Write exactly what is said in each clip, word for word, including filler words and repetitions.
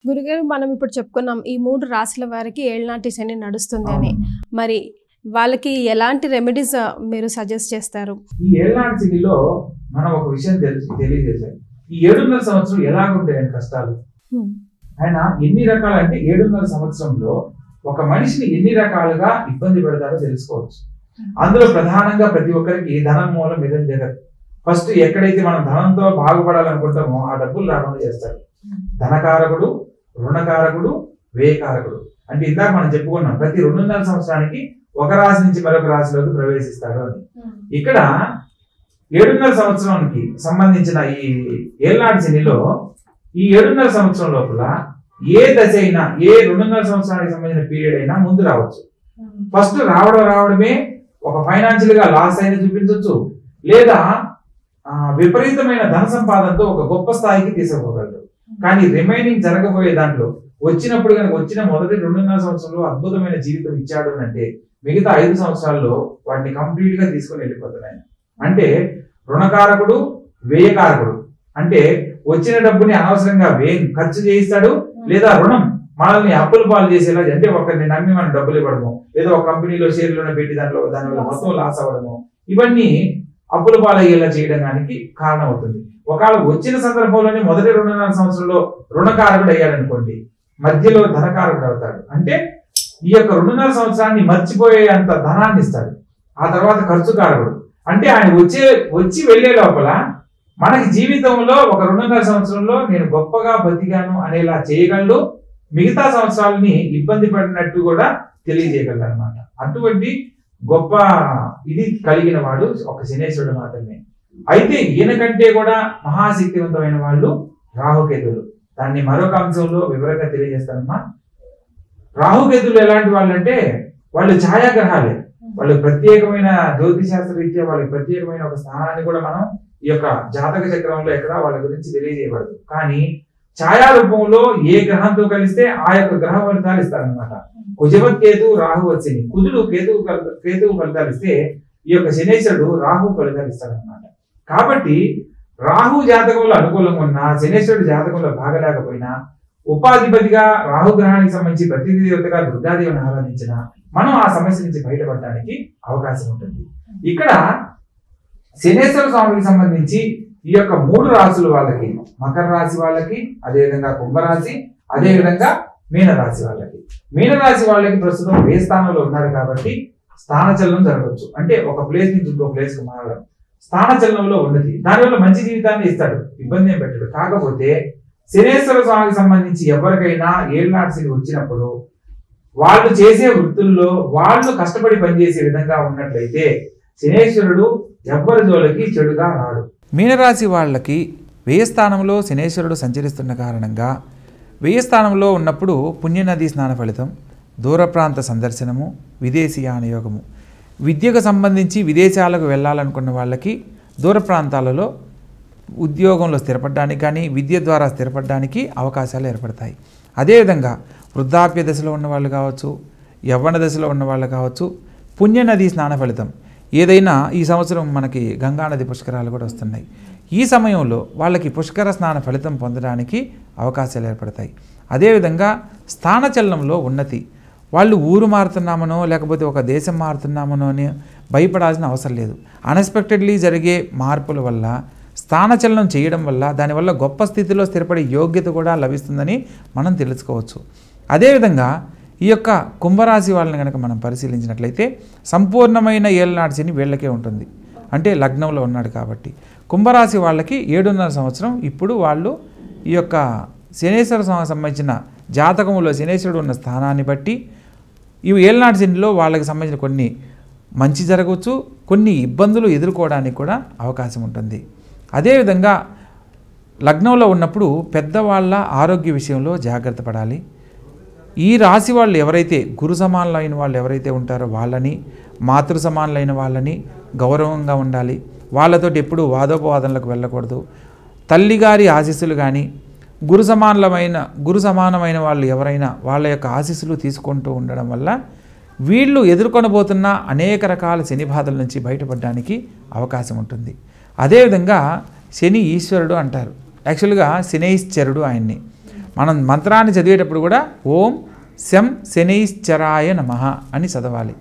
గురుగారు మనం ఇప్పుడు చెప్పుకున్నాం ఈ మూడు రాశుల వారికి ఏళ్నాటి శని నడుస్తుంది అని. మరి వాళ్ళకి ఎలాంటి రెమెడీస్ మీరు సజెస్ట్ చేస్తారు? ఈ ఏళ్నాటి శనిలో మనం ఒక విషయం తెలిసి తెలియజేశాం. ఈ ఏడున్నర సంవత్సరం ఎలాగుంటాయని కష్టాలు ఆయన ఎన్ని రకాలు అంటే ఏడున్నర సంవత్సరంలో ఒక మనిషిని ఎన్ని రకాలుగా ఇబ్బంది పెడతారో తెలుసుకోవచ్చు. అందులో ప్రధానంగా ప్రతి ఒక్కరికి ధనం మూలం ఇదం జగత్. ఫస్ట్ ఎక్కడైతే మనం ధనంతో బాగుపడాలనుకుంటామో ఆ డబ్బులు రాకుండా చేస్తాడు. ధనకారకుడు, రుణకారకుడు, వ్యయకారకుడు. అంటే ఇందాక మనం చెప్పుకున్నాం ప్రతి రెండున్నర సంవత్సరానికి ఒక రాశి నుంచి మరొక రాశిలోకి ప్రవేశిస్తాడు అని. ఇక్కడ ఏడున్నర సంవత్సరానికి సంబంధించిన ఈ ఏళ్నాటి శనిలో ఈ ఏడున్నర సంవత్సరం లోపల ఏ దశ అయినా ఏ రెండున్నర సంవత్సరానికి సంబంధించిన పీరియడ్ అయినా ముందు రావచ్చు. ఫస్ట్ రావడం రావడమే ఒక ఫైనాన్షియల్ గా లాస్ అయినా చూపించవచ్చు, లేదా విపరీతమైన ధన సంపాదనతో ఒక గొప్ప స్థాయికి తీసుకుపోగలరు. కానీ రిమైనింగ్ జరగబోయే దాంట్లో వచ్చినప్పుడు కనుక వచ్చిన మొదటి రెండున్నర సంవత్సరంలో అద్భుతమైన జీవితం ఇచ్చాడు అంటే మిగతా ఐదు సంవత్సరాల్లో వాటిని కంప్లీట్ గా తీసుకొని వెళ్ళిపోతున్నాయి. అంటే రుణకారకుడు, వ్యయకారకుడు. అంటే వచ్చిన డబ్బుని అనవసరంగా వ్యయ ఖర్చు చేయిస్తాడు, లేదా రుణం మనల్ని అప్పుల పాలు చేసేలా, అంటే ఒకరిని నమ్మి మనం డబ్బులు ఇవ్వడము, లేదా ఒక కంపెనీలో షేర్లను పెట్టి దాంట్లో దానివల్ల మొత్తం లాస్ అవ్వడము, ఇవన్నీ అప్పుల పాలయ్యేలా చేయడానికి కారణం అవుతుంది. ఒకవేళ వచ్చిన సందర్భంలోనే మొదటి రెండున్నర సంవత్సరంలో రుణకారకుడు అయ్యాడనుకోండి, మధ్యలో ధనకారకుడు అవుతాడు. అంటే ఈ యొక్క రెండున్నర సంవత్సరాన్ని మర్చిపోయే అంత ధనాన్ని ఇస్తాడు. ఆ తర్వాత ఖర్చుకారకుడు. అంటే ఆయన వచ్చే వచ్చి వెళ్లే లోపల మనకి జీవితంలో ఒక రెండున్నర సంవత్సరంలో నేను గొప్పగా బతికాను అనేలా చేయగలడు. మిగతా సంవత్సరాలని ఇబ్బంది పడినట్టు కూడా తెలియజేయగలడు అనమాట. అటువంటి గొప్ప ఇది కలిగిన వాడు ఒక శనేశ్వరుడు మాత్రమే. అయితే ఈయన కంటే కూడా మహాశక్తివంతమైన వాళ్ళు రాహుకేతులు. దాన్ని మరొక అంశంలో వివరంగా తెలియజేస్తానమ్మా. రాహుకేతులు ఎలాంటి వాళ్ళు అంటే వాళ్ళు ఛాయాగ్రహాలే. వాళ్ళు ప్రత్యేకమైన జ్యోతిశాస్త్ర రీత్యా వాళ్ళకి ప్రత్యేకమైన ఒక స్థానాన్ని కూడా మనం ఈ యొక్క జాతక చక్రంలో ఎక్కడ వాళ్ళ గురించి తెలియజేయబడదు. కానీ ఛాయా రూపంలో ఏ గ్రహంతో కలిస్తే ఆ యొక్క గ్రహ ఫలితాలు ఇస్తారనమాట. కుజవత్ కేతు రాహు వచ్చింది. కుజుడు కేతువు కేతువు ఫలితాలు ఇస్తే ఈ యొక్క శనేశ్వరుడు రాహు ఫలితాలు ఇస్తాడనమాట. కాబట్టి రాహు జాతకంలో అనుకూలంగా ఉన్నా, శనేశ్వరుడు జాతకంలో బాగలేకపోయినా, ఉపాధిపతిగా రాహుగ్రహానికి సంబంధించి ప్రతినిధి దేవతగా దుర్గాదేవిని ఆరాధించిన మనం ఆ సమస్య నుంచి బయటపడడానికి అవకాశం ఉంటుంది. ఇక్కడ శనేశ్వర స్వామికి సంబంధించి ఈ యొక్క మూడు రాశుల వాళ్ళకి, మకర రాశి వాళ్ళకి, అదేవిధంగా కుంభరాశి, అదేవిధంగా మీనరాశి వాళ్ళకి. మీనరాశి వాళ్ళకి ప్రస్తుతం ఏ స్థానంలో ఉన్నారు కాబట్టి స్థానచలనం జరగవచ్చు. అంటే ఒక ప్లేస్ నుంచి ఇంకో ప్లేస్ కు మారడం, స్థానచలనంలో ఉన్నది. దానివల్ల మంచి జీవితాన్ని ఇస్తాడు, ఇబ్బంది ఏం పెట్టాడు. కాకపోతే శనేశ్వర స్వామికి సంబంధించి ఎవరికైనా ఏళ్నాటి శని వచ్చినప్పుడు వాళ్ళు చేసే వృత్తుల్లో వాళ్ళు కష్టపడి పనిచేసే విధంగా ఉన్నట్లయితే శనేశ్వరుడు ఎవ్వరి జోలికి చెడుగా రాడు. మీనరాశి వాళ్ళకి వ్యయ స్థానంలో శనేశ్వరుడు సంచరిస్తున్న కారణంగా వ్యయ స్థానంలో ఉన్నప్పుడు పుణ్యనది స్నాన ఫలితం, దూర ప్రాంత సందర్శనము, విదేశీయాన యోగము. విద్యకు సంబంధించి విదేశాలకు వెళ్ళాలనుకున్న వాళ్ళకి దూర ప్రాంతాలలో ఉద్యోగంలో స్థిరపడడానికి కానీ విద్య ద్వారా స్థిరపడడానికి అవకాశాలు ఏర్పడతాయి. అదేవిధంగా వృద్ధాప్య దశలో ఉన్న వాళ్ళు కావచ్చు, యవ్వన దశలో ఉన్న వాళ్ళు కావచ్చు, పుణ్యనది స్నాన ఫలితం ఏదైనా ఈ సంవత్సరం మనకి గంగానది పుష్కరాలు కూడా వస్తున్నాయి. ఈ సమయంలో వాళ్ళకి పుష్కర స్నాన ఫలితం పొందడానికి అవకాశాలు ఏర్పడతాయి. అదేవిధంగా స్థానచలనంలో ఉన్నతి. వాళ్ళు ఊరు మారుతున్నామనో లేకపోతే ఒక దేశం మారుతున్నామనో అని భయపడాల్సిన అవసరం లేదు. అన్ఎక్స్పెక్టెడ్లీ జరిగే మార్పుల వల్ల, స్థానచలనం చేయడం వల్ల దానివల్ల గొప్ప స్థితిలో స్థిరపడే యోగ్యత కూడా లభిస్తుందని మనం తెలుసుకోవచ్చు. అదేవిధంగా ఈ యొక్క కుంభరాశి వాళ్ళని కనుక మనం పరిశీలించినట్లయితే సంపూర్ణమైన ఏళ్నాటి శని వీళ్ళకే ఉంటుంది. అంటే లగ్నంలో ఉన్నాడు కాబట్టి కుంభరాశి వాళ్ళకి ఏడున్నర సంవత్సరం ఇప్పుడు వాళ్ళు ఈ యొక్క శనేశ్వర స్వామికి సంబంధించిన జాతకంలో శనేశ్వరుడు ఉన్న స్థానాన్ని బట్టి ఈ ఏళ్నాటి శనిలో వాళ్ళకి సంబంధించిన కొన్ని మంచి జరగవచ్చు, కొన్ని ఇబ్బందులు ఎదుర్కోవడానికి కూడా అవకాశం ఉంటుంది. అదేవిధంగా లగ్నంలో ఉన్నప్పుడు పెద్దవాళ్ళ ఆరోగ్య విషయంలో జాగ్రత్త పడాలి. ఈ రాశి వాళ్ళు ఎవరైతే గురు సమానులైన వాళ్ళు ఎవరైతే ఉంటారో వాళ్ళని, మాతృ సమానులైన వాళ్ళని గౌరవంగా ఉండాలి. వాళ్ళతోటి ఎప్పుడూ వాదోపవాదనలకు వెళ్ళకూడదు. తల్లిగారి ఆశీస్సులు కానీ గురు సమానమైన గురు సమానమైన వాళ్ళు ఎవరైనా వాళ్ళ యొక్క ఆశీస్సులు తీసుకుంటూ ఉండడం వల్ల వీళ్ళు ఎదుర్కొనబోతున్న అనేక రకాల శని బాధల నుంచి బయటపడడానికి అవకాశం ఉంటుంది. అదేవిధంగా శని ఈశ్వరుడు అంటారు. యాక్చువల్గా శనైశ్చరుడు ఆయన్ని. మనం మంత్రాన్ని చదివేటప్పుడు కూడా ఓం శం శనైశ్చరాయ నమః అని చదవాలి.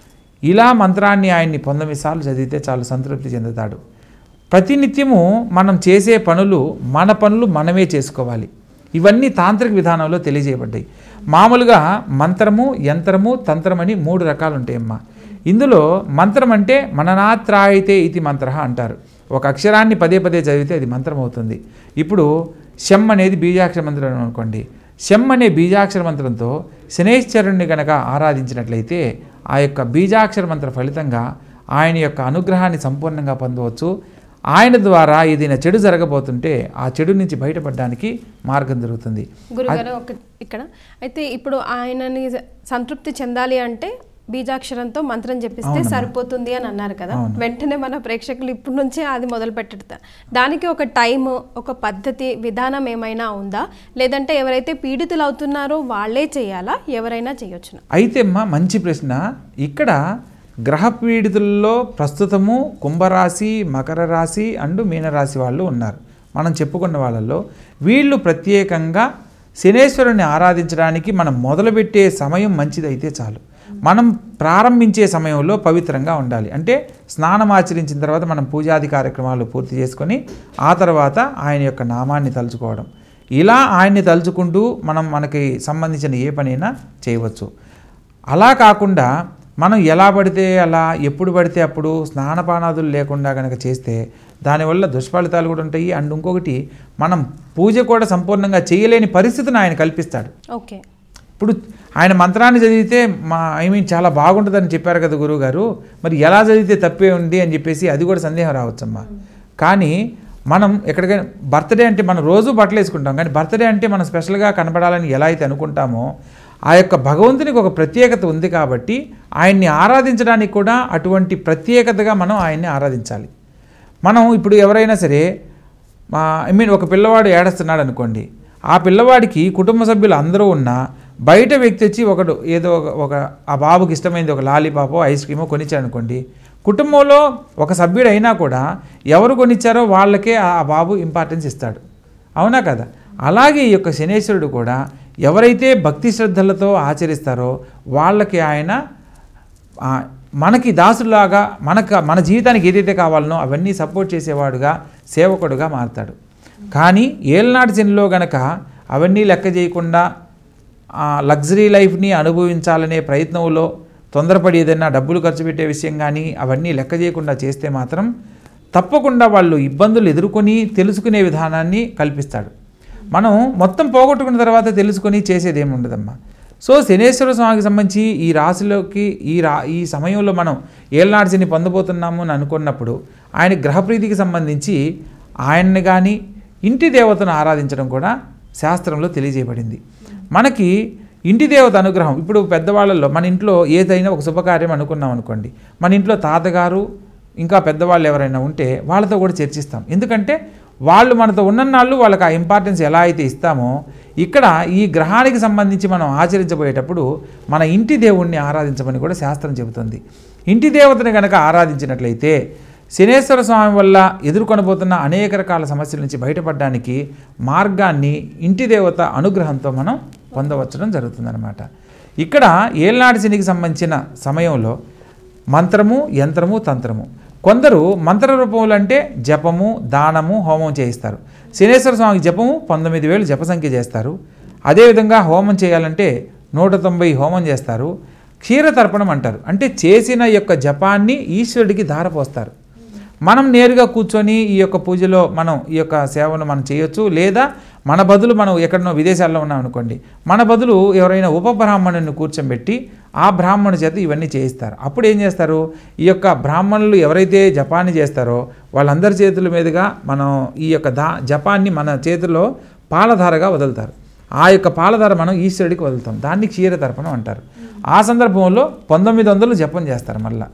ఇలా మంత్రాన్ని ఆయన్ని పంతొమ్మిది సార్లు చదివితే చాలు సంతృప్తి చెందుతాడు. ప్రతినిత్యము మనం చేసే పనులు మన పనులు మనమే చేసుకోవాలి. ఇవన్నీ తాంత్రిక విధానంలో తెలియజేయబడ్డాయి. మామూలుగా మంత్రము, యంత్రము, తంత్రం అని మూడు రకాలు ఉంటాయమ్మా. ఇందులో మంత్రం అంటే మననాత్రాయితే ఇది మంత్ర అంటారు. ఒక అక్షరాన్ని పదే పదే చదివితే అది మంత్రం అవుతుంది. ఇప్పుడు శం అనేది బీజాక్షర మంత్రం అనుకోండి. శం అనే బీజాక్షర మంత్రంతో శనైశ్చరుణ్ణి గనక ఆరాధించినట్లయితే ఆ యొక్క బీజాక్షర మంత్ర ఫలితంగా ఆయన యొక్క అనుగ్రహాన్ని సంపూర్ణంగా పొందవచ్చు. ఆయన ద్వారా ఏదైనా చెడు జరగబోతుంటే ఆ చెడు నుంచి బయటపడడానికి మార్గం దొరుకుతుంది. గురుగారు ఒక ఇక్కడ అయితే ఇప్పుడు ఆయనని సంతృప్తి చెందాలి అంటే బీజాక్షరంతో మంత్రం చెప్పిస్తే సరిపోతుంది అని అన్నారు కదా. వెంటనే మన ప్రేక్షకులు ఇప్పటి నుంచే అది మొదలు పెట్టారు. దానికి ఒక టైము, ఒక పద్ధతి, విధానం ఏమైనా ఉందా? లేదంటే ఎవరైతే పీడితులు అవుతున్నారో వాళ్ళే చేయాలా, ఎవరైనా చేయొచ్చునా? అయితే అమ్మా మంచి ప్రశ్న. ఇక్కడ గ్రహ పీడితుల్లో ప్రస్తుతము కుంభరాశి, మకర రాశి అండ్ మీనరాశి వాళ్ళు ఉన్నారు. మనం చెప్పుకున్న వాళ్ళల్లో వీళ్ళు ప్రత్యేకంగా శనేశ్వరుని ఆరాధించడానికి మనం మొదలుపెట్టే సమయం మంచిదైతే చాలు. మనం ప్రారంభించే సమయంలో పవిత్రంగా ఉండాలి. అంటే స్నానం ఆచరించిన తర్వాత మనం పూజాది కార్యక్రమాలు పూర్తి చేసుకొని ఆ తర్వాత ఆయన యొక్క నామాన్ని తలుచుకోవడం. ఇలా ఆయన్ని తలుచుకుంటూ మనం మనకి సంబంధించిన ఏ పనైనా చేయవచ్చు. అలా కాకుండా మనం ఎలా పడితే అలా ఎప్పుడు పడితే అప్పుడు స్నానపానాదులు లేకుండా కనుక చేస్తే దానివల్ల దుష్ఫలితాలు కూడా ఉంటాయి. అండ్ ఇంకొకటి మనం పూజ కూడా సంపూర్ణంగా చేయలేని పరిస్థితిని ఆయన కల్పిస్తాడు. ఓకే, ఇప్పుడు ఆయన మంత్రాన్ని చదివితే మా ఐ మీన్ చాలా బాగుంటుందని చెప్పారు కదా గురువు గారు, మరి ఎలా చదివితే తప్పే ఉంది అని చెప్పేసి అది కూడా సందేహం రావచ్చమ్మా. కానీ మనం ఎక్కడికైనా బర్త్డే అంటే మనం రోజు బట్టలు వేసుకుంటాం, కానీ బర్త్డే అంటే మనం స్పెషల్గా కనపడాలని ఎలా అయితే అనుకుంటామో ఆ యొక్క భగవంతునికి ఒక ప్రత్యేకత ఉంది కాబట్టి ఆయన్ని ఆరాధించడానికి కూడా అటువంటి ప్రత్యేకతగా మనం ఆయన్ని ఆరాధించాలి. మనం ఇప్పుడు ఎవరైనా సరే మా ఐ మీన్ ఒక పిల్లవాడు ఏడుస్తున్నాడు అనుకోండి, ఆ పిల్లవాడికి కుటుంబ సభ్యులు అందరూ ఉన్నా బయట వ్యక్తి వచ్చి ఒకడు ఏదో ఒక ఆ బాబుకి ఇష్టమైంది ఒక లాలీపాపో ఐస్ క్రీమో కొనిచ్చాడు అనుకోండి, కుటుంబంలో ఒక సభ్యుడు అయినా కూడా ఎవరు కొనిచ్చారో వాళ్ళకే ఆ బాబు ఇంపార్టెన్స్ ఇస్తాడు. అవునా కదా? అలాగే ఈ యొక్క శనేశ్వరుడు కూడా ఎవరైతే భక్తి శ్రద్ధలతో ఆచరిస్తారో వాళ్ళకి ఆయన మనకి దాసులాగా మనకు మన జీవితానికి ఏదైతే కావాలనో అవన్నీ సపోర్ట్ చేసేవాడుగా సేవకుడుగా మారుతాడు. కానీ ఏళ్ళనాటి శనిలో గనక అవన్నీ లెక్క చేయకుండా లగ్జరీ లైఫ్ని అనుభవించాలనే ప్రయత్నంలో తొందరపడి ఏదైనా డబ్బులు ఖర్చు పెట్టే విషయం కానీ అవన్నీ లెక్క చేయకుండా చేస్తే మాత్రం తప్పకుండా వాళ్ళు ఇబ్బందులు ఎదుర్కొని తెలుసుకునే విధానాన్ని కల్పిస్తాడు. మనం మొత్తం పోగొట్టుకున్న తర్వాత తెలుసుకొని చేసేది ఏమి ఉండదమ్మా. సో శనేశ్వర స్వామికి సంబంధించి ఈ రాశిలోకి ఈ రా ఈ సమయంలో మనం ఏళ్ళనాటి శని పొందబోతున్నాము అని అనుకున్నప్పుడు ఆయన గ్రహప్రీతికి సంబంధించి ఆయన్ని కానీ ఇంటి దేవతను ఆరాధించడం కూడా శాస్త్రంలో తెలియజేయబడింది. మనకి ఇంటి దేవత అనుగ్రహం ఇప్పుడు పెద్దవాళ్ళల్లో మన ఇంట్లో ఏదైనా ఒక శుభకార్యం అనుకున్నాం అనుకోండి, మన ఇంట్లో తాతగారు ఇంకా పెద్దవాళ్ళు ఎవరైనా ఉంటే వాళ్ళతో కూడా చర్చిస్తాం. ఎందుకంటే వాళ్ళు మనతో ఉన్నన్నాళ్ళు వాళ్ళకి ఆ ఇంపార్టెన్స్ ఎలా అయితే ఇస్తామో ఇక్కడ ఈ గ్రహానికి సంబంధించి మనం ఆచరించబోయేటప్పుడు మన ఇంటి దేవుణ్ణి ఆరాధించమని కూడా శాస్త్రం చెబుతుంది. ఇంటి దేవతని కనుక ఆరాధించినట్లయితే శనేశ్వర స్వామి వల్ల ఎదుర్కొనబోతున్న అనేక రకాల సమస్యల నుంచి బయటపడడానికి మార్గాన్ని ఇంటి దేవత అనుగ్రహంతో మనం పొందవచ్చడం జరుగుతుందన్నమాట. ఇక్కడ ఏళ్ళనాటి శనికి సంబంధించిన సమయంలో మంత్రము, యంత్రము, తంత్రము. కొందరు మంత్ర రూపములు అంటే జపము, దానము, హోమం చేయిస్తారు. శనేశ్వర స్వామికి జపము పంతొమ్మిది వేలు జప సంఖ్య చేస్తారు. అదేవిధంగా హోమం చేయాలంటే నూట తొంభై హోమం చేస్తారు. క్షీరతర్పణం అంటారు, అంటే చేసిన యొక్క జపాన్ని ఈశ్వరుడికి ధారపోస్తారు. మనం నేరుగా కూర్చొని ఈ యొక్క పూజలో మనం ఈ యొక్క సేవను మనం చేయొచ్చు. లేదా మన బదులు మనం ఎక్కడనో విదేశాల్లో ఉన్నాం అనుకోండి, మన బదులు ఎవరైనా ఉపబ్రాహ్మణుని కూర్చోబెట్టి ఆ బ్రాహ్మణు చేత ఇవన్నీ చేయిస్తారు. అప్పుడు ఏం చేస్తారు, ఈ యొక్క బ్రాహ్మణులు ఎవరైతే జపాన్ని చేస్తారో వాళ్ళందరి చేతుల మీదుగా మనం ఈ యొక్క దా జపాన్ని మన చేతుల్లో పాలధారగా వదులుతారు. ఆ యొక్క పాలధార మనం ఈశ్వరుడికి వదులుతాం. దాన్ని క్షీరతర్పణం అంటారు. ఆ సందర్భంలో పంతొమ్మిది వందలు జపం చేస్తారు. మళ్ళా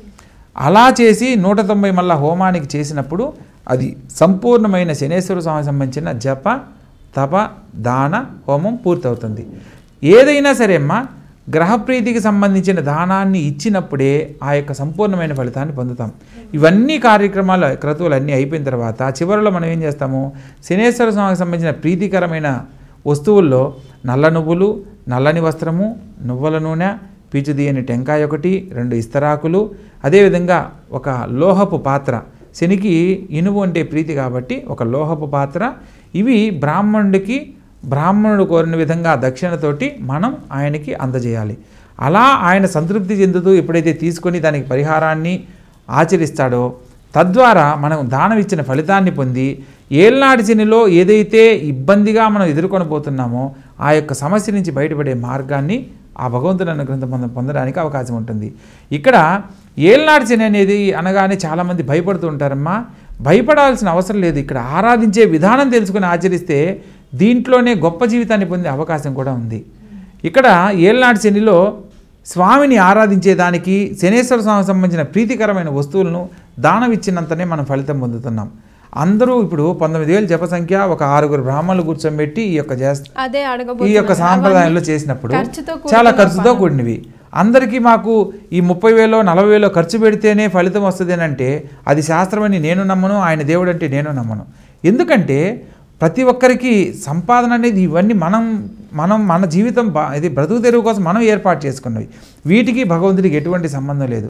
అలా చేసి నూట తొంభై మళ్ళా హోమానికి చేసినప్పుడు అది సంపూర్ణమైన శనేశ్వర స్వామికి సంబంధించిన జప, తప, దాన, హోమం పూర్తవుతుంది. ఏదైనా సరే అమ్మా గ్రహప్రీతికి సంబంధించిన దానాన్ని ఇచ్చినప్పుడే ఆ యొక్క సంపూర్ణమైన ఫలితాన్ని పొందుతాం. ఇవన్నీ కార్యక్రమాలు క్రతువులు అన్నీ అయిపోయిన తర్వాత చివరిలో మనం ఏం చేస్తాము, శనేశ్వర స్వామికి సంబంధించిన ప్రీతికరమైన వస్తువుల్లో నల్ల నువ్వులు, నల్లని వస్త్రము, నువ్వుల నూనె, పీచు తీయని టెంకాయ ఒకటి, రెండు ఇస్తరాకులు, అదేవిధంగా ఒక లోహపు పాత్ర, శనికి ఇనుము అంటే ప్రీతి కాబట్టి ఒక లోహపు పాత్ర, ఇవి బ్రాహ్మణుడికి బ్రాహ్మణుడు కోరిన విధంగా దక్షిణతోటి మనం ఆయనకి అందజేయాలి. అలా ఆయన సంతృప్తి చెందుతూ ఎప్పుడైతే తీసుకొని దానికి పరిహారాన్ని ఆచరిస్తాడో తద్వారా మనం దానం ఇచ్చిన ఫలితాన్ని పొంది ఏళ్నాటి శనిలో ఏదైతే ఇబ్బందిగా మనం ఎదుర్కొనబోతున్నామో ఆ యొక్క సమస్య నుంచి బయటపడే మార్గాన్ని ఆ భగవంతుని అనుగ్రహం మనం పొందడానికి అవకాశం ఉంటుంది. ఇక్కడ ఏళ్నాటి శని అనేది అనగానే చాలామంది భయపడుతూ ఉంటారమ్మా. భయపడాల్సిన అవసరం లేదు. ఇక్కడ ఆరాధించే విధానం తెలుసుకుని ఆచరిస్తే దీంట్లోనే గొప్ప జీవితాన్ని పొందే అవకాశం కూడా ఉంది. ఇక్కడ ఏళ్నాటి శనిలో స్వామిని ఆరాధించేదానికి శనేశ్వర స్వామికి సంబంధించిన ప్రీతికరమైన వస్తువులను దానం ఇచ్చినంతనే మనం ఫలితం పొందుతున్నాం. అందరూ ఇప్పుడు పంతొమ్మిది వేలు జప సంఖ్య ఒక ఆరుగురు బ్రాహ్మణులు కూర్చోబెట్టి ఈ యొక్క ఈ యొక్క సాంప్రదాయంలో చేసినప్పుడు చాలా ఖర్చుతో కూడినవి. అందరికీ మాకు ఈ ముప్పై వేలో నలభై వేలో ఖర్చు పెడితేనే ఫలితం వస్తుంది అని అంటే అది శాస్త్రమని నేను నమ్మను, ఆయన దేవుడు అంటే నేను నమ్మను. ఎందుకంటే ప్రతి ఒక్కరికి సంపాదన అనేది ఇవన్నీ మనం మనం మన జీవితం బా ఇది బ్రతుకు తెరువు కోసం మనం ఏర్పాటు చేసుకున్నవి. వీటికి భగవంతుడికి ఎటువంటి సంబంధం లేదు.